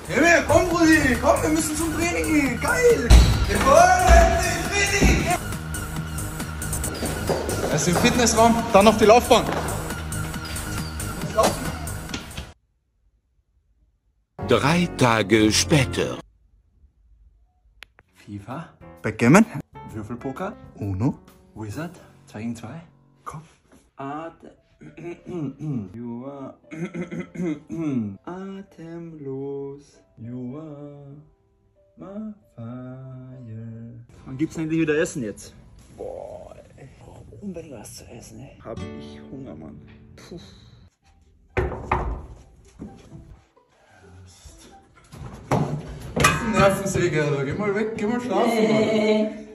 Himmel, komm, Rudi, komm, wir müssen zum Training. Geil. Wir wollen den Training. Erst im Fitnessraum, dann auf die Laufbahn. Laufen. 3 Tage später. FIFA. Backgammon. Würfelpoker. Uno. Wizard. 2 gegen 2. Komm. You are atemlos. You are my fire. Wann gibt's endlich wieder Essen jetzt? Boah, ich brauch unbedingt was zu essen, ey. Hab ich Hunger, Mann. Puh. Nervensäge, Alter. Geh mal weg, geh mal schlafen, Mann.